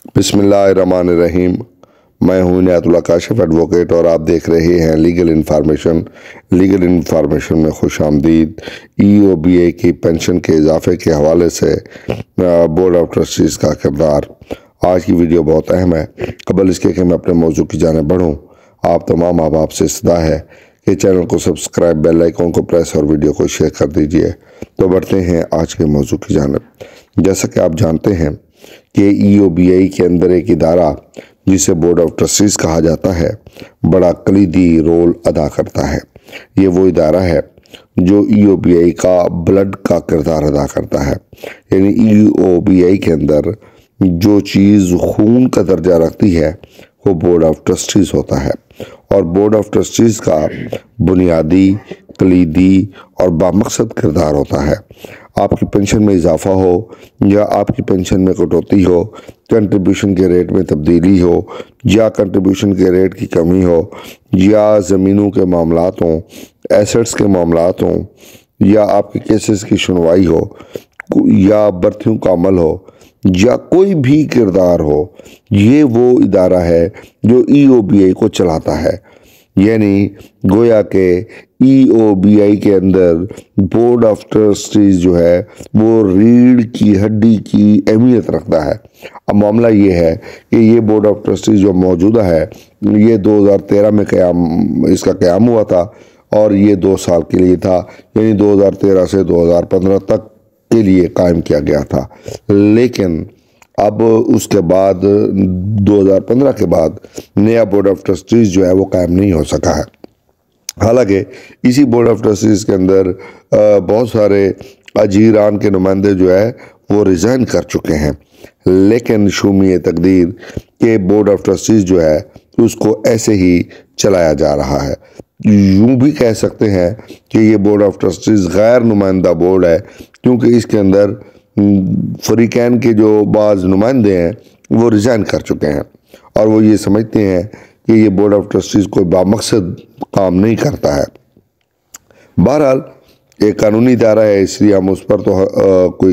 بسم اللہ الرحمن الرحیم۔ میں ہوں عنایت اللہ کاشف ایڈوکیٹ اور آپ دیکھ رہے ہیں لیگل انفارمیشن میں خوش آمدید۔ ای او بی اے کی پینشن کے اضافے کے حوالے سے بورڈ آف ٹرسٹیز کا کردار۔ آج کی ویڈیو بہت اہم ہے۔ قبل اس کے کہ میں اپنے موضوع کی جانب بڑھوں، آپ تمام احباب سے استدعا ہے کہ چینل کو سبسکرائب، بیل آئیکن کو پریس اور ویڈیو کو شیئر کر دیجئے۔ تو بڑھتے ہیں آج کے موضوع کی جانب۔ جیسا کہ آپ جانتے ہیں کہ ای او بی اے کے اندر ایک ادارہ جسے بورڈ آف ٹرسٹیز کہا جاتا ہے بڑا کلیدی رول ادا کرتا ہے۔ یہ وہ ادارہ ہے جو ای او بی اے کا بلڈ کا کردار ادا کرتا ہے، یعنی ای او بی اے کے اندر جو چیز خون کا درجہ رکھتی ہے وہ بورڈ آف ٹرسٹیز ہوتا ہے، اور بورڈ آف ٹرسٹیز کا بنیادی، کلیدی اور بامقصد کردار ہوتا ہے۔ آپ کی پینشن میں اضافہ ہو یا آپ کی پینشن میں کٹوتی ہو، کنٹریبیوشن کے ریٹ میں تبدیلی ہو یا کنٹریبیوشن کے ریٹ کی کمی ہو، یا زمینوں کے معاملات ہوں، ایسٹس کے معاملات ہوں، یا آپ کے کیسز کی سنوائی ہو، یا برتھیوں کا عمل ہو، یا کوئی بھی کردار ہو، یہ وہ ادارہ ہے جو ای او بی اے کو چلاتا ہے۔ یعنی گویا کہ ای او بی اے کے اندر بورڈ آف ٹرسٹیز جو ہے وہ ریڑھ کی ہڈی کی اہمیت رکھتا ہے۔ اب معاملہ یہ ہے کہ یہ بورڈ آف ٹرسٹیز جو موجودہ ہے یہ 2013 میں اس کا قیام ہوا تھا، اور یہ 2 سال کے لیے تھا، یعنی 2013 سے 2015 تک کے لیے قائم کیا گیا تھا۔ لیکن اب اس کے بعد 2015 کے بعد نیا بورڈ آف ٹرسٹیز جو ہے وہ قائم نہیں ہو سکا ہے۔ حالانکہ اسی بورڈ آف ٹرسٹیز کے اندر بہت سارے اجیران کے نمائندے جو ہے وہ ریزائن کر چکے ہیں، لیکن شومی تقدیر کہ بورڈ آف ٹرسٹیز جو ہے اس کو ایسے ہی چلایا جا رہا ہے۔ یوں بھی کہہ سکتے ہیں کہ یہ بورڈ آف ٹرسٹیز غیر نمائندہ بورڈ ہے، کیونکہ اس کے اندر فریقین کے جو بعض نمائندے ہیں وہ ریزائن کر چکے ہیں، اور وہ یہ سمجھتے ہیں کہ یہ بورڈ آف ٹرسٹیز کوئی بامقصد کام نہیں کرتا ہے۔ بہرحال ایک قانونی ادارہ ہے، اس لیے ہم اس پر تو کوئی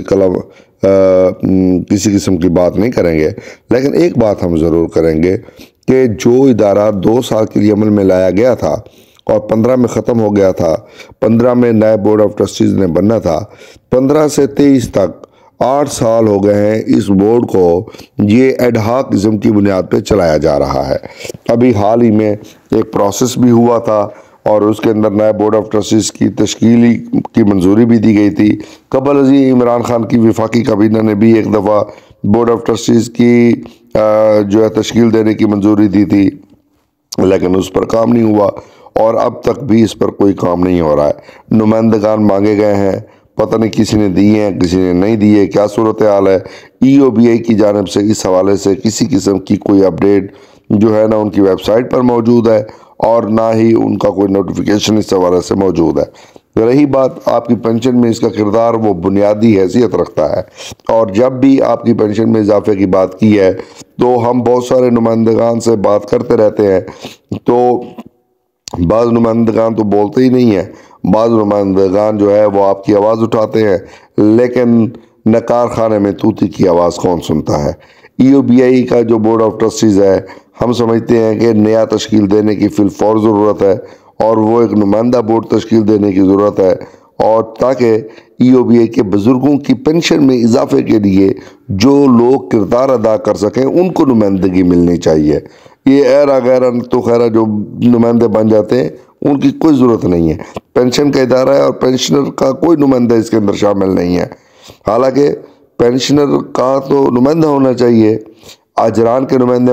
کسی قسم کی بات نہیں کریں گے، لیکن ایک بات ہم ضرور کریں گے کہ جو ادارہ 2 سال کے لیے عمل میں لایا گیا تھا اور 15 میں ختم ہو گیا تھا، 15 میں نئے بورڈ آف ٹرسٹیز نے بننا تھا، 15 سے 23 تک 8 سال ہو گئے ہیں اس بورڈ کو یہ ایڈ ہاک ازم کی بنیاد پہ چلایا جا رہا ہے۔ ابھی حال ہی میں ایک پروسیس بھی ہوا تھا اور اس کے اندر نئے بورڈ آف ٹرسٹیز کی تشکیل کی منظوری بھی دی گئی تھی۔ قبل ازیں عمران خان کی وفاقی کابینہ نے بھی ایک دفعہ بورڈ آف ٹرسٹیز کی جو ہے تشکیل دینے کی منظوری دی تھی، لیکن اس پر کام نہیں ہوا، اور اب تک بھی اس پر کوئی کام نہیں ہو رہا ہے۔ نمائندگان مانگے گئے ہیں، پتہ نہیں کسی نے دیے ہیں کسی نے نہیں دیے، کیا صورتحال ہے۔ ای او بی اے کی جانب سے اس حوالے سے کسی قسم کی کوئی اپڈیٹ جو ہے نہ ان کی ویب سائٹ پر موجود ہے، اور نہ ہی ان کا کوئی نوٹیفیکیشن اس حوالے سے موجود ہے۔ رہی بات آپ کی پینشن میں اس کا کردار، وہ بنیادی حیثیت رکھتا ہے، اور جب بھی آپ کی پینشن میں اضافے کی بات کی ہے تو ہم بہت سارے نمائندگان سے بات کرتے رہتے ہیں، تو بعض نمائندگان تو بولتے ہی نہیں ہیں، بعض نمائندگان جو ہے وہ آپ کی آواز اٹھاتے ہیں، لیکن نکار خانے میں طوطی کی آواز کون سنتا ہے۔ ای او بی اے کا جو بورڈ آف ٹرسٹیز ہے، ہم سمجھتے ہیں کہ نیا تشکیل دینے کی فی الفور ضرورت ہے، اور وہ ایک نمائندہ بورڈ تشکیل دینے کی ضرورت ہے، اور تاکہ ای او بی اے کے بزرگوں کی پینشن میں اضافے کے لیے جو لوگ کردار ادا کر سکیں ان کو نمائندگی ملنی چاہیے۔ یہ ایرا غیرا تو خیرہ جو نمائندے بن جاتے ہیں ان کی کوئی ضرورت نہیں ہے۔ پینشن کا ادارہ ہے اور پینشنر کا کوئی نمائندہ اس کے اندر شامل نہیں ہے۔ حالانکہ پینشنر کا تو نمائندہ ہونا چاہیے، اجران کے نمائندے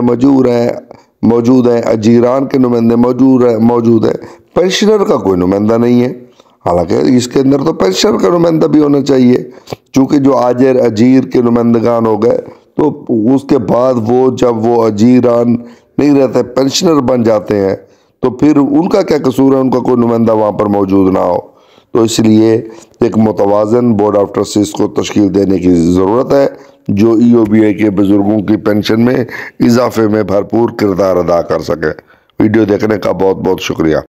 موجود ہیں، اجیران کے نمائندے موجود ہیں، پینشنر کا کوئی نمائندہ نہیں ہے۔ حالانکہ اس کے اندر تو پینشنر کا نمائندہ بھی ہونا چاہیے، چونکہ جو اجیر کے نمائندگان ہو گئے تو اس کے بعد جب وہ اجیران نہیں رہتے پینشنر بن جاتے ہیں تو پھر ان کا کیا قصور ہے ان کا کوئی نمائندہ وہاں پر موجود نہ ہو۔ تو اس لیے ایک متوازن بورڈ آف ٹرسٹیز کو تشکیل دینے کی ضرورت ہے جو ای او بی اے کے بزرگوں کی پینشن میں اضافے میں بھرپور کردار ادا کر سکے۔ ویڈیو دیکھنے کا بہت بہت شکریہ۔